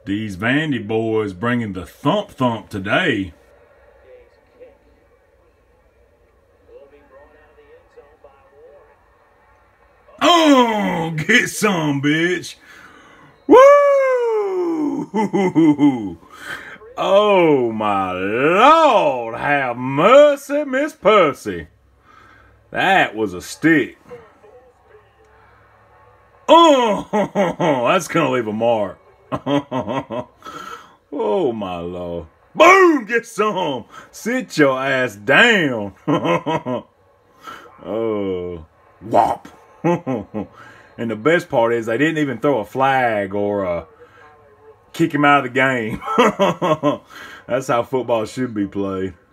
These Vandy boys bringing the thump today. Oh, get some, bitch. Woo! Oh, my Lord. Have mercy, Miss Percy. That was a stick. Oh, that's going to leave a mark. Oh, my Lord. Boom! Get some. Sit your ass down. Oh, whop. And the best part is they didn't even throw a flag or kick him out of the game. That's how football should be played.